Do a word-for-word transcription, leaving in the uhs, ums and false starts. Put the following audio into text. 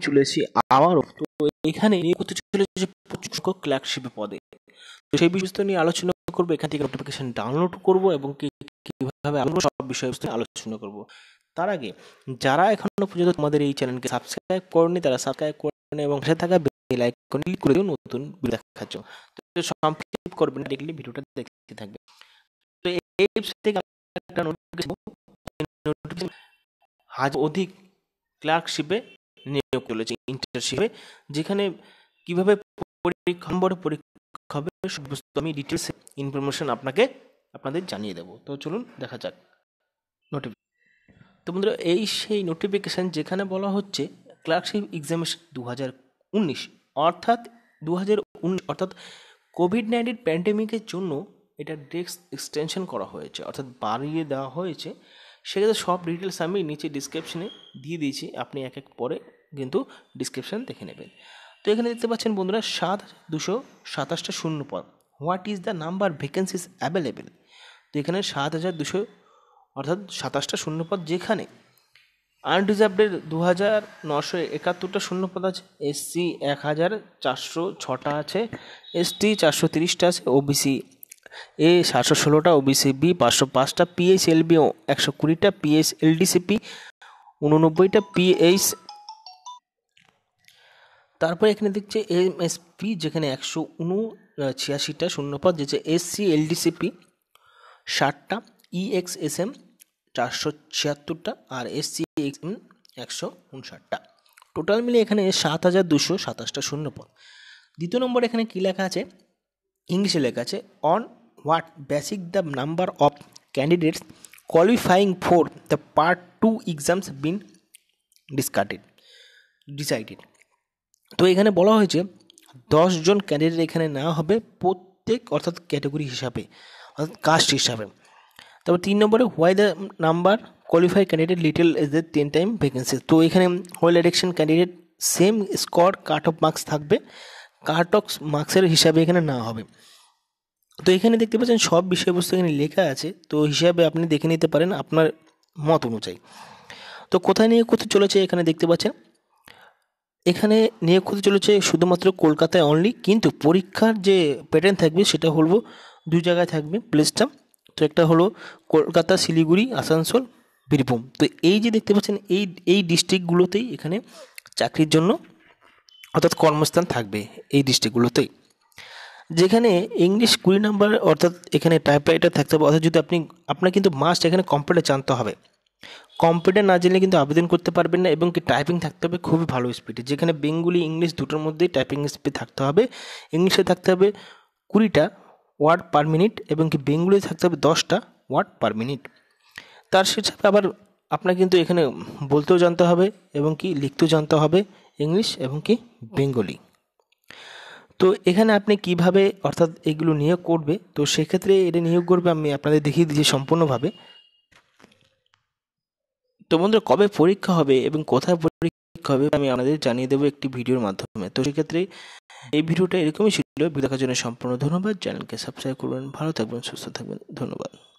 চলে এসেছি আবারও। তো এখানে নিয়োগ করতে চলেছে প্রচুর সংখ্যক ক্লার্কশিপের পদে। তো সেই বিষয়বস্তু নিয়ে আলোচনা করবো, এখান থেকে নোটিফিকেশন ডাউনলোড করবো এবং কিভাবে আমরা সব বিষয়বস্তু নিয়ে আলোচনা করবো। তার আগে যারা এখনো পর্যন্ত তোমাদের এই চ্যানেলকে সাবস্ক্রাইব করেনি তারা সাবস্ক্রাইব করে নেবে এবং পাশে থাকা বেল আইকন ক্লিক করে দিও নতুন ভিডিও দেখার জন্য। তো সাবস্ক্রাইব করবেন, দেখলে ভিডিওটা দেখতে থাকবে। তো এই ওয়েবসাইট থেকে একটা নোটিফিকেশন আজ অধিক ক্লার্কশিপে নিয়োগ চলেছে, ইন্টার্নশিপে, যেখানে কিভাবে পরীক্ষা নম্বরে পরীক্ষা হবে সমস্ত আমি ডিটেলস ইনফরমেশন আপনাকে আপনাদের জানিয়ে দেবো। তো চলুন দেখা যাক নোটিফিকেশন। তো বন্ধুরা, এই সেই নোটিফিকেশান যেখানে বলা হচ্ছে ক্লার্কশিপ এক্সামিনেশন দু হাজার উনিশ অর্থাৎ দু হাজার উনিশ অর্থাৎ কোভিড নাইন্টিন প্যান্ডেমিকের জন্য এটা ডেস্ক এক্সটেনশন করা হয়েছে, অর্থাৎ বাড়িয়ে দেওয়া হয়েছে। সেক্ষেত্রে সব ডিটেলস আমি নিচে ডিসক্রিপশনে দিয়ে দিয়েছি, আপনি এক এক পরে কিন্তু ডিসক্রিপশান দেখে নেবেন। তো এখানে দেখতে পাচ্ছেন বন্ধুরা, সাত দুশো সাতাশটা শূন্য পদ। What is the number vacancies available? তো এখানে সাত হাজার দুশো অর্থাৎ সাতাশটা শূন্যপদ, যেখানে আনরিজার্ভডের দু হাজার নশো একাত্তরটা শূন্যপদ আছে, এসসি এক হাজার চারশো ছটা আছে, এসটি চারশো তিরিশটা আছে, ওবিসি এ সাতশো ষোলোটা, ওবিসি বি পাঁচশো পাঁচটা, পিএইচএলবি একশো কুড়িটা, পিএইচএলডিসিপি উননব্বইটা, পিএইচ তারপরে এখানে দেখছে এমএসপি যেখানে একশো উন ছিয়াশিটা শূন্যপদ, যেছে এসসি এলডিসিপি ষাটটা, ইএক্সএসএম চারশো ছিয়াত্তরটা আর এসসি এক্সএম একশো উনষাটটা। টোটাল মিলে এখানে সাত হাজার দুশো সাতাশটা শূন্যপদ। দ্বিতীয় নম্বর এখানে কী লেখা আছে? ইংলিশে লেখা আছে, on what basic the number of candidates qualifying for the part two exams been discarded decided. তো এখানে বলা হয়েছে দশজন ক্যান্ডিডেট এখানে নেওয়া হবে প্রত্যেক অর্থাৎ ক্যাটাগরি হিসাবে, অর্থাৎ কাস্ট হিসাবে। তারপর তিন নম্বরে why the number qualify candidate little is the ten time vacancy. তো এখানে whole election candidate same score cut off marks থাকবে, কাট অফ মার্কসের হিসাবে এখানে নেওয়া হবে। তো এখানে দেখতে পাচ্ছেন সব বিষয়বস্তু এখানে লেখা আছে, তো হিসাবে আপনি দেখে নিতে পারেন আপনার মত অনুযায়ী। তো কোথায় নিয়োগ করতে চলেছে এখানে দেখতে পাচ্ছেন, এখানে নিয়োগ করতে চলেছে শুধুমাত্র কলকাতায় অনলি, কিন্তু পরীক্ষার যে প্যাটার্ন থাকবে সেটা হলো দুই জায়গায় থাকবে প্লেসটা। তো একটা হলো কলকাতা, শিলিগুড়ি, আসানসোল, বীরভূম। তো এই যে দেখতে পাচ্ছেন এই এই ডিস্ট্রিক্টগুলোতেই এখানে চাকরির জন্য অর্থাৎ কর্মস্থান থাকবে এই ডিস্ট্রিক্টগুলোতেই, যেখানে ইংলিশ কুড়ি নাম্বার অর্থাৎ এখানে টাইপরাইটার থাকতে হবে। অর্থাৎ যদি আপনি আপনার কিন্তু মাস্ট এখানে কম্পিউটার জানতে হবে, কম্পিউটার না জানলে কিন্তু আবেদন করতে পারবেন না, এবং কি টাইপিং থাকতে হবে খুবই ভালো স্পিডে, যেখানে বেঙ্গলি ইংলিশ দুটোর মধ্যেই টাইপিং স্পিড থাকতে হবে। ইংলিশে থাকতে হবে কুড়িটা ওয়ার্ড পার মিনিট এবং কি বেঙ্গলিতে থাকতে হবে দশটা ওয়ার্ড পার মিনিট। তার হিসাবে আবার আপনার কিন্তু এখানে বলতেও জানতে হবে এবং কি লিখতেও জানতে হবে ইংলিশ এবং কি বেঙ্গলি। তো এখানে আপনি কিভাবে অর্থাৎ এগুলো নিয়োগ করবে, তো সেক্ষেত্রে এটা নিয়োগ করবে আমি আপনাদের দেখিয়ে দিচ্ছি সম্পূর্ণভাবে। তো বন্ধুরা, কবে পরীক্ষা হবে এবং কোথায় পরীক্ষা হবে আমি আপনাদের জানিয়ে দেবো একটি ভিডিওর মাধ্যমে। তো সেক্ষেত্রে এই ভিডিওটা এরকমই ছিল। ভিডিও দেখার জন্য সম্পূর্ণ ধন্যবাদ। চ্যানেলকে সাবস্ক্রাইব করবেন। ভালো থাকবেন, সুস্থ থাকবেন। ধন্যবাদ।